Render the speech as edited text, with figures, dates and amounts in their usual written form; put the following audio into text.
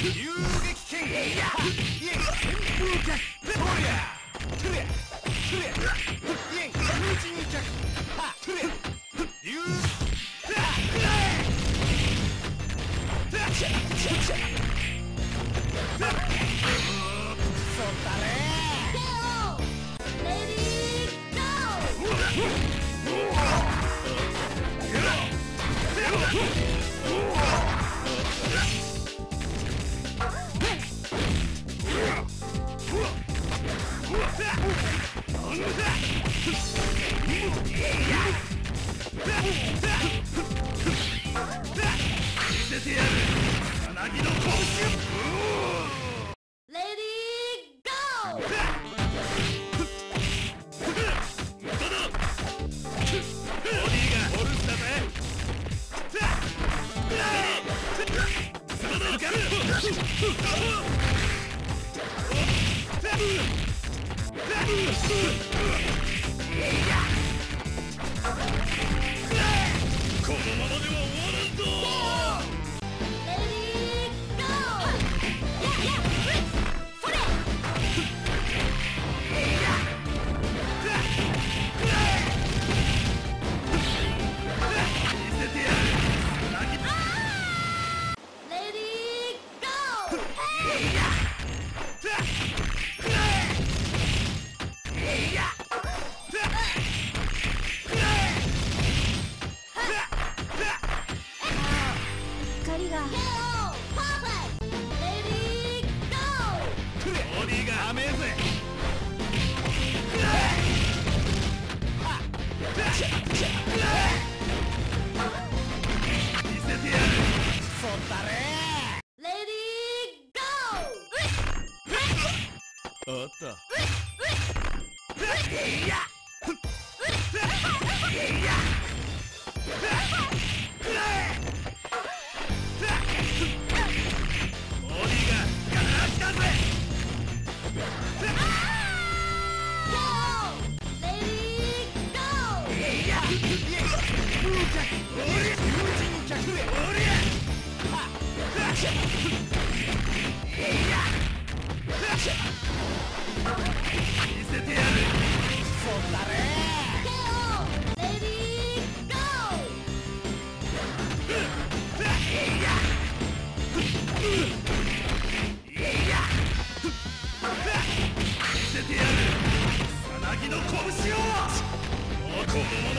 遊撃剣いや旋風脚そりゃくれくれいえ風神脚はくれ遊そったれ見せてやるさなぎの拳レディーゴーボディがホルスだぜすまなるかこのままでは終わらんぞあったこの